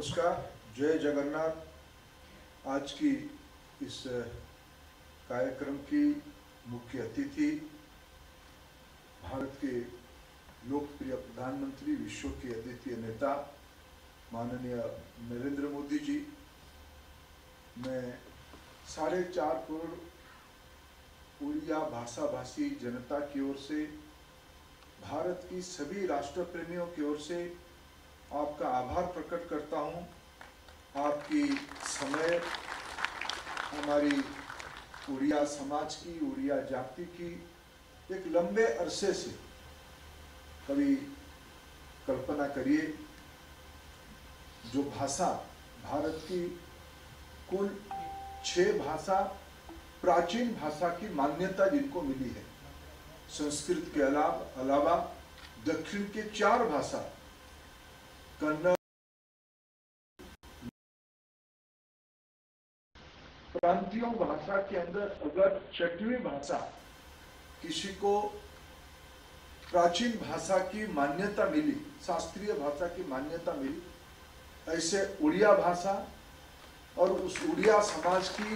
नमस्कार, जय जगन्नाथ। आज की इस कार्यक्रम की मुख्य अतिथि भारत के लोकप्रिय प्रधानमंत्री, विश्व के अद्वितीय नेता माननीय नरेंद्र मोदी जी। मैं 4.5 करोड़ उड़िया भाषा भाषी जनता की ओर से, भारत की सभी राष्ट्र प्रेमियों की ओर से आपका आभार प्रकट करता हूं। आपकी समय हमारी उड़िया समाज की, उड़िया जाति की एक लंबे अरसे से, कभी कल्पना करिए, जो भाषा भारत की कुल 6 भाषा, प्राचीन भाषा की मान्यता जिनको मिली है, संस्कृत के अलावा दक्षिण के 4 भाषा, कन्नड़, प्रांतीय भाषा के अंदर अगर 6वीं भाषा किसी को प्राचीन भाषा की मान्यता मिली, शास्त्रीय भाषा की मान्यता मिली, ऐसे उड़िया भाषा और उस उड़िया समाज की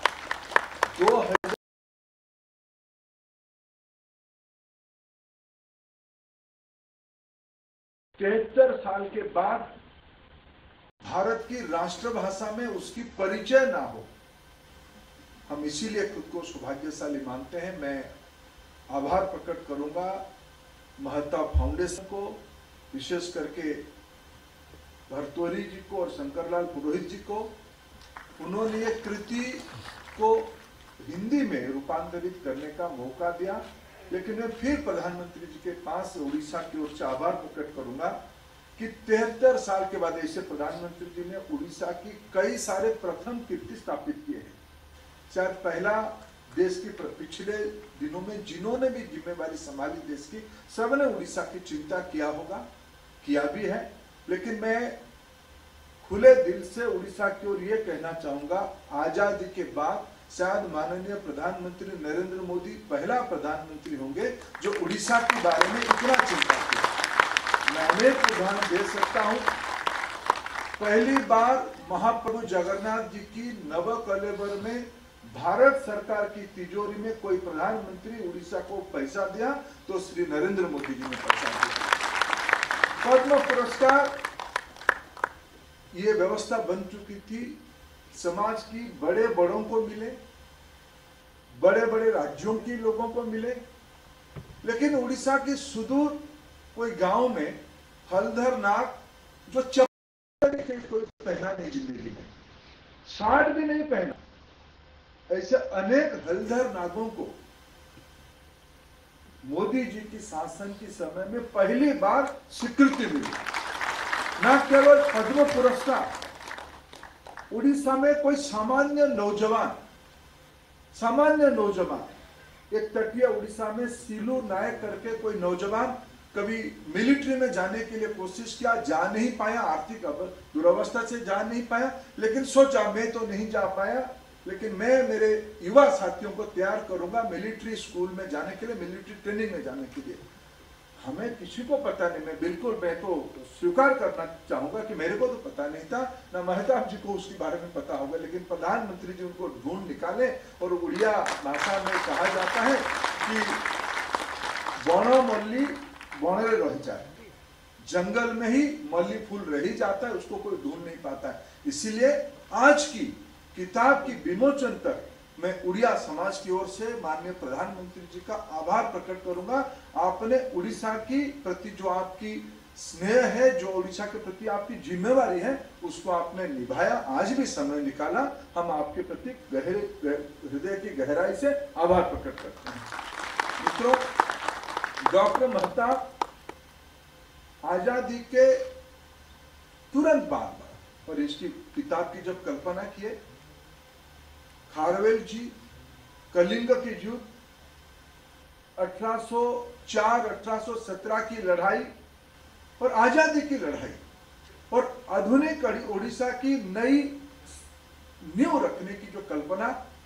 73 साल के बाद भारत की राष्ट्रभाषा में उसकी परिचय ना हो, हम इसीलिए खुद को सौभाग्यशाली मानते हैं। मैं आभार प्रकट करूंगा महता फाउंडेशन को, विशेष करके भरतोरी जी को और शंकरलाल पुरोहित जी को। उन्होंने ये कृति को हिंदी में रूपांतरित करने का मौका दिया। लेकिन मैं फिर प्रधानमंत्री जी के पास उड़ीसा की ओर से आभार प्रकट करूंगा कि 73 साल के बाद ऐसे प्रधानमंत्री जी ने उड़ीसा की कई सारे प्रथम कीर्ति स्थापित किए हैं। शायद पहला देश की पिछले दिनों में जिन्होंने भी जिम्मेवारी संभाली देश की, सबने उड़ीसा की चिंता किया होगा, किया भी है। लेकिन मैं खुले दिल से उड़ीसा की ओर ये कहना चाहूंगा, आजादी के बाद शायद माननीय प्रधानमंत्री नरेंद्र मोदी पहला प्रधानमंत्री होंगे जो उड़ीसा के बारे में इतना चिंता किया। मैं अनेक उदाहरण दे सकता हूं। पहली बार महाप्रभु जगन्नाथ जी की नवकलेबर में भारत सरकार की तिजोरी में कोई प्रधानमंत्री उड़ीसा को पैसा दिया तो श्री नरेंद्र मोदी जी ने पैसा दिया। पद्म पुरस्कार ये व्यवस्था बन चुकी थी, समाज की बड़े बड़ों को मिले, बड़े बड़े राज्यों के लोगों को मिले। लेकिन उड़ीसा की सुदूर कोई गांव में हलधर नाग जो चप्पल कोई पहना नहीं जिंदगी में, शर्ट भी नहीं पहना, ऐसे अनेक हलधर नागों को मोदी जी की शासन के समय में पहली बार स्वीकृति मिली। न केवल पद्म पुरस्कार, उड़ीसा में कोई सामान्य नौजवान, एक तटीय उड़ीसा में सीलू नायक करके कोई नौजवान कभी मिलिट्री में जाने के लिए कोशिश किया, जा नहीं पाया, आर्थिक दुर्वस्था से जा नहीं पाया। लेकिन सोचा मैं तो नहीं जा पाया, लेकिन मैं मेरे युवा साथियों को तैयार करूंगा मिलिट्री स्कूल में जाने के लिए, मिलिट्री ट्रेनिंग में जाने के लिए। हमें किसी को पता नहीं, मैं तो स्वीकार करना चाहूंगा कि मेरे को तो पता नहीं था, ना मेहताब जी को उसके बारे में पता होगा। लेकिन प्रधानमंत्री जी उनको ढूंढ निकाले और उड़िया भाषा में कहा जाता है कि बण मल्ली बणरे रह जाए, जंगल में ही मल्ली फूल रह जाता है, उसको कोई ढूंढ नहीं पाता है। इसीलिए आज की किताब की विमोचन तक मैं उड़िया समाज की ओर से माननीय प्रधानमंत्री जी का आभार प्रकट करूंगा। आपने उड़ीसा की प्रति जो आपकी स्नेह है, जो उड़ीसा के प्रति आपकी जिम्मेवारी है, उसको आपने निभाया, आज भी समय निकाला। हम आपके प्रति हृदय की गहराई से आभार प्रकट करते हैं। मित्रों, डॉक्टर मेहता आजादी के तुरंत बाद और इसकी किताब की जब कल्पना किए, खारवेल जी कलिंग के युद्ध, 1804-1817 की लड़ाई और आजादी की लड़ाई और आधुनिक उड़ीसा की नई नींव रखने की जो कल्पना,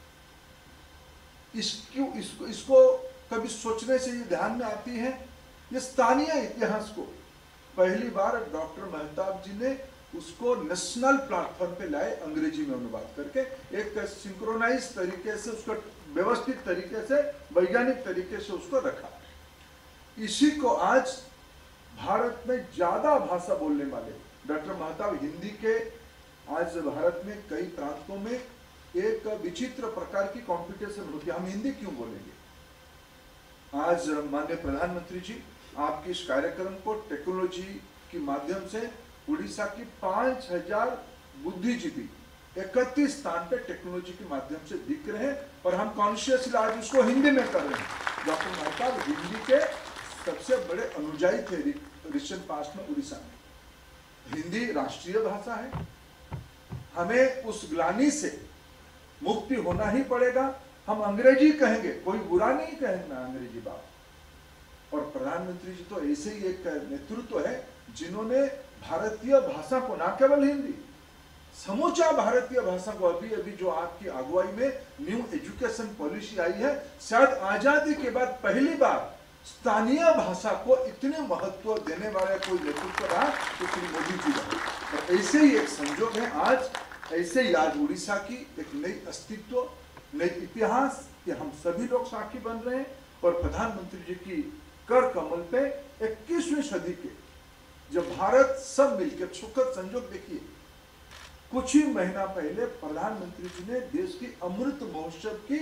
इसको कभी सोचने से ये ध्यान में आती है, ये स्थानीय इतिहास को पहली बार डॉक्टर मेहताब जी ने उसको नेशनल प्लेटफॉर्म पे लाए, अंग्रेजी में अनुवाद करके एक सिंक्रोनाइज तरीके से उसको व्यवस्थित तरीके से वैज्ञानिक तरीके से उसको रखा। इसी को आज भारत में ज्यादा भाषा बोलने वाले डॉक्टर महताब हिंदी के आज भारत में कई प्रांतों में एक विचित्र प्रकार की कंपटीशन होती है, हम हिंदी क्यों बोलेंगे। आज माननीय प्रधानमंत्री जी आपके इस कार्यक्रम को टेक्नोलॉजी के माध्यम से उड़ीसा की 5000 बुद्धिजीवी 31 स्थान पे टेक्नोलॉजी के माध्यम से दिख रहे हैं और हम कॉन्शियसली आज उसको हिंदी में कर रहे हैं। डॉक्टर महताब हिंदी के सबसे बड़े अनुयायी थे रिसेंट पास्ट में उड़ीसा में। हिंदी राष्ट्रीय भाषा है, हमें उस ग्लानि से मुक्ति होना ही पड़ेगा। हम अंग्रेजी कहेंगे, कोई बुरा नहीं कहेंगे अंग्रेजी बात। और प्रधानमंत्री जी तो ऐसे ही एक नेतृत्व है जिन्होंने भारतीय भाषा को, ना केवल हिंदी, समूचा भारतीय भाषा को, अभी जो आपकी अगुवाई में न्यू एजुकेशन पॉलिसी आई है, शायद आजादी के बाद पहली बार स्थानीय भाषा को इतने महत्व देने वाला कोई नेतृत्व रहा तो श्री मोदी जी रहे। और ऐसे ही एक संजोग है आज, ऐसे ही आज उड़ीसा की एक नई अस्तित्व, नई इतिहास के हम सभी लोग साक्षी बन रहे हैं। और प्रधानमंत्री जी की कर कमल पे 21वीं सदी के जब भारत सब मिलकर, सुखद संजोग देखिए, कुछ ही महीना पहले प्रधानमंत्री जी ने देश की अमृत महोत्सव की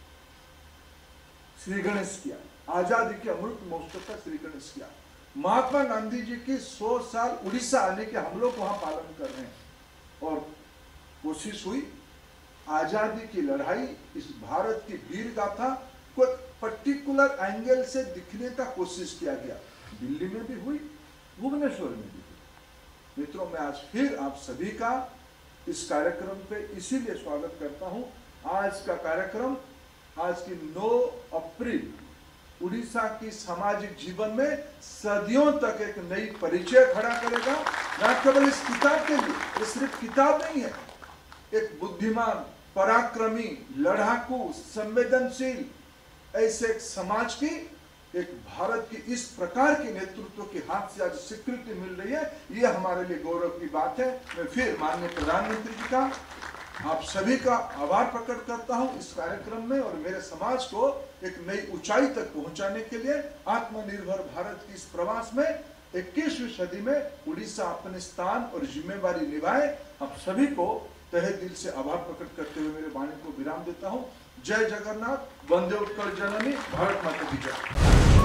श्री गणेश किया, आजादी के अमृत महोत्सव का श्री गणेश किया। महात्मा गांधी जी की 100 साल उड़ीसा आने के हम लोग वहां पालन कर रहे हैं। और कोशिश हुई आजादी की लड़ाई, इस भारत की वीर गाथा को पर्टिकुलर एंगल से दिखने का कोशिश किया गया। दिल्ली में भी हुई, भुवनेश्वर में भी हुई। मित्रों, मैं आज फिर आप सभी का इस कार्यक्रम पे इसीलिए स्वागत करता हूं। आज का कार्यक्रम, आज की 9 अप्रैल उड़ीसा की सामाजिक जीवन में सदियों तक एक नई परिचय खड़ा करेगा। न केवल इस किताब के लिए, ये सिर्फ किताब नहीं है, एक बुद्धिमान, पराक्रमी, लड़ाकू, संवेदनशील ऐसे एक समाज की, एक भारत की इस प्रकार के नेतृत्व के हाथ से आज स्वीकृति मिल रही है, ये हमारे लिए गौरव की बात है। मैं फिर माननीय प्रधानमंत्री जी का, आप सभी का आभार प्रकट करता हूं इस कार्यक्रम में और मेरे समाज को एक नई ऊंचाई तक पहुंचाने के लिए आत्मनिर्भर भारत की इस प्रवास में 21वीं सदी में उड़ीसा अपने स्थान और जिम्मेवारी निभाए। आप सभी को तहे दिल से आभार प्रकट करते हुए मेरे वाणी को विराम देता हूं। जय जगन्नाथ, वंदे उत्कल जननी, भारत माता की जय।